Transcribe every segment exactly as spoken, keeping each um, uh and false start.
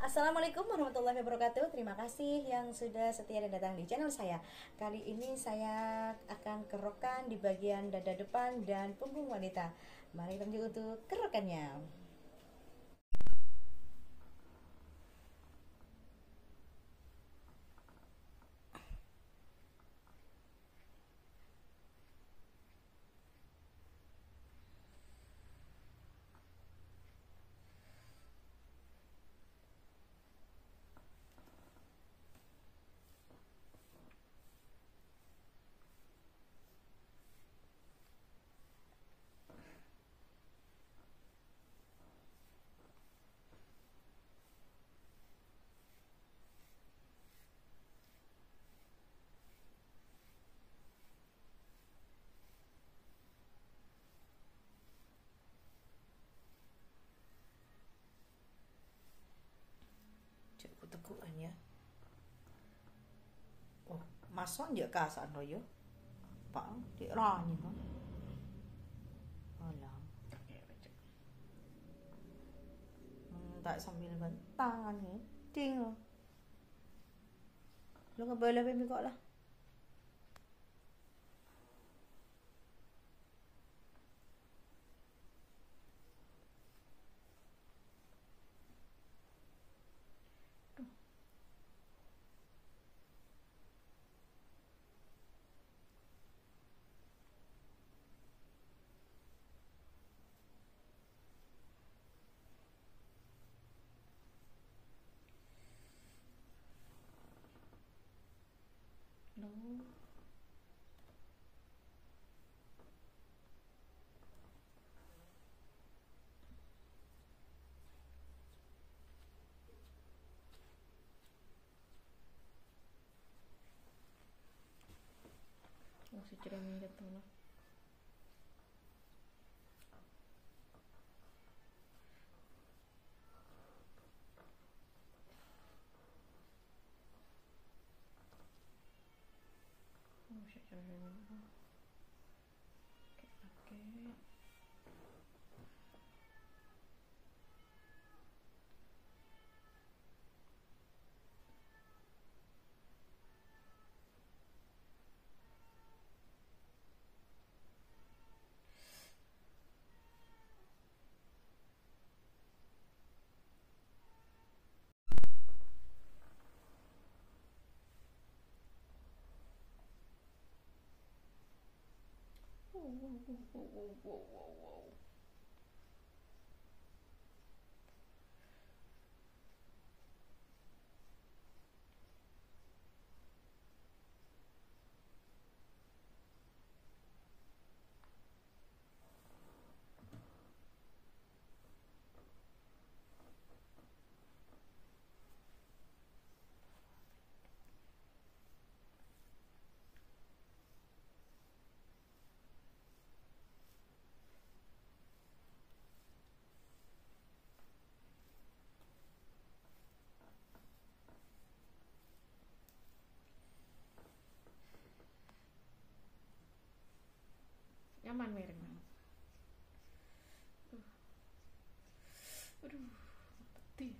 Assalamualaikum warahmatullahi wabarakatuh. Terima kasih yang sudah setia dan datang di channel saya. Kali ini saya akan kerokan di bagian dada depan dan punggung wanita. Mari lanjut untuk kerokannya. Cuk tegukan ya. Oh, masuk dia kasan lo yo. Pak, dia rani kan. Alam. Hmm, tak sambil bentangan ni. Ting lo. Lo ngebala baby kok lah. Lo. Oh, si cermin gitu lah. Oh, si cermin gitu. Oke, oke. Wow, wow, wow, wow, wow, wow, wow. Nyaman miring banget. Aduh, pedih.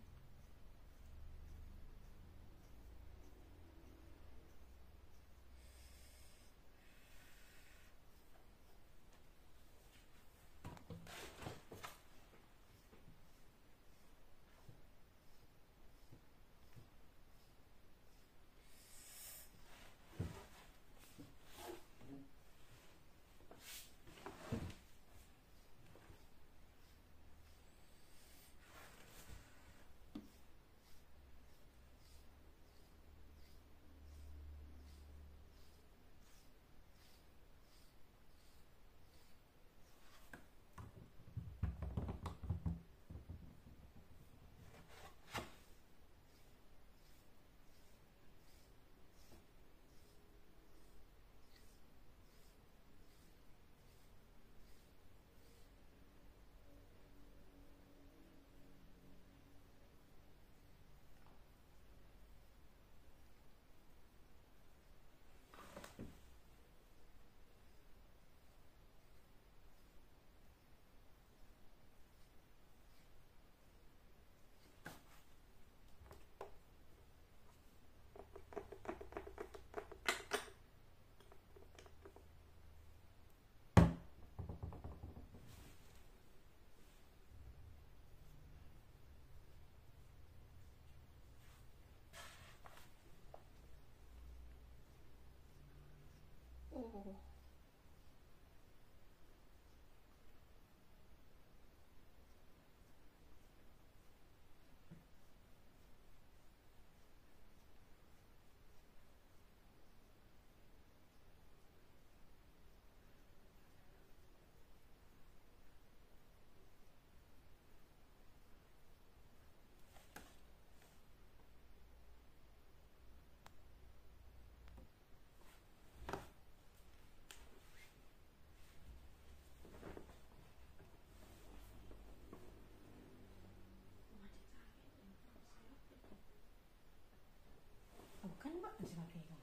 Bukan mbak, masih pakai kok.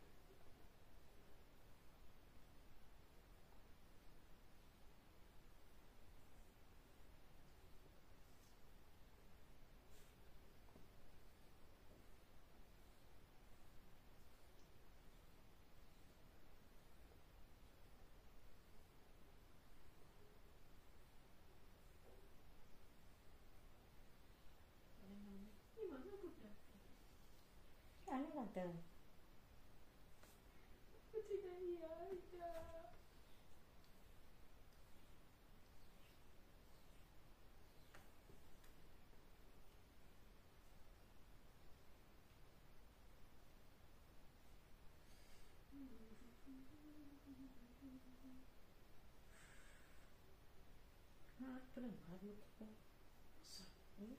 Aneh tante. Tidak iya aja. Nah, belum baru tuh. Hmm?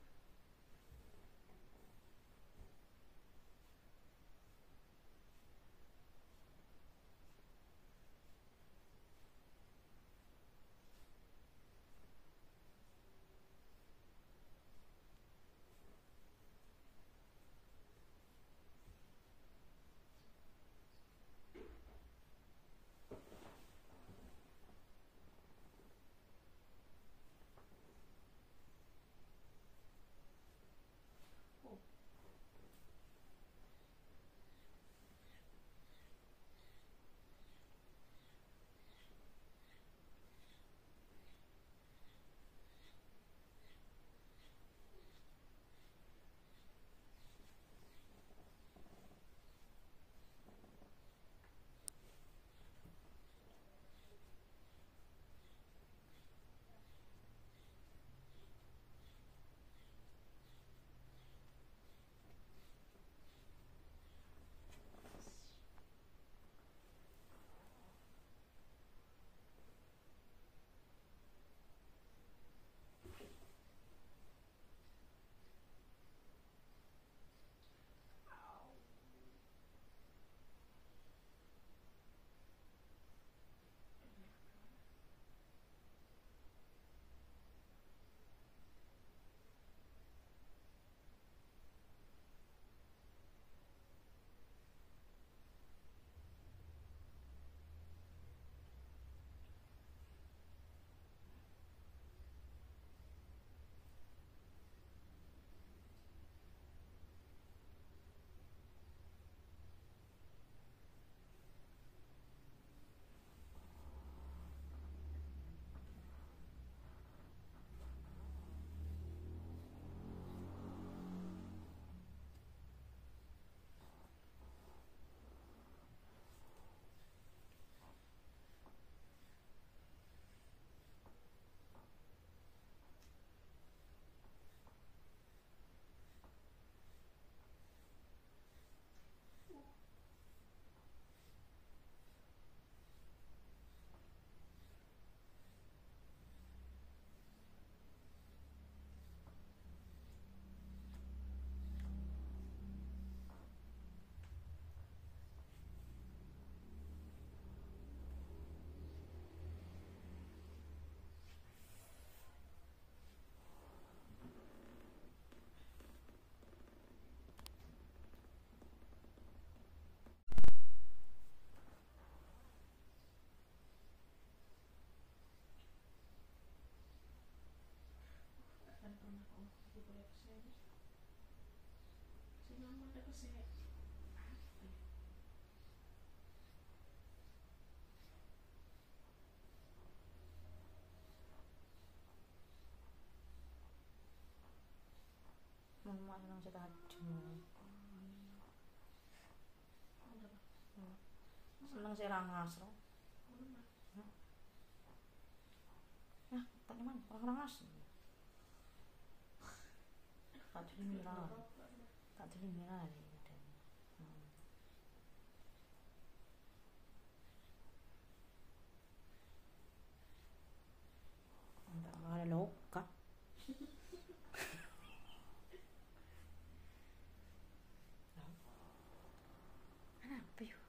Mama senang cerita senang sih rangas loh. Ah, tak nyaman, orang-orang as. Tak jadi miral, tak jadi miral. Tak ada loka. Apa yuk?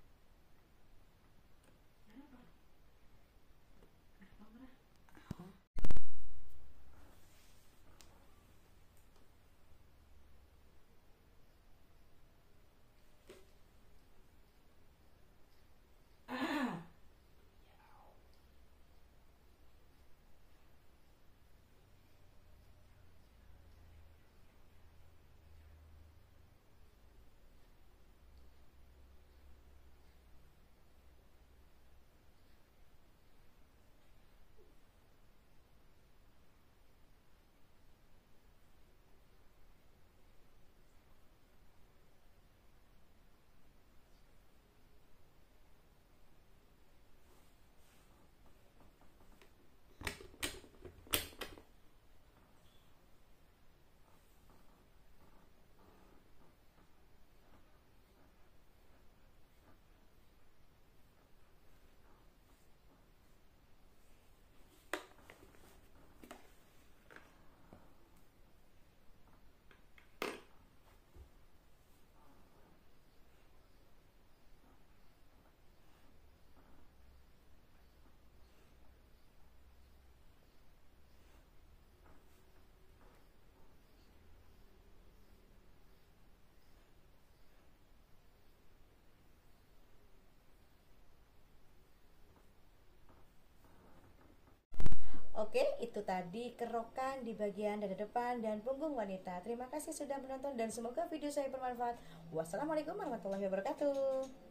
Oke, itu tadi kerokan di bagian dada depan dan punggung wanita. Terima kasih sudah menonton dan semoga video saya bermanfaat. Wassalamualaikum warahmatullahi wabarakatuh.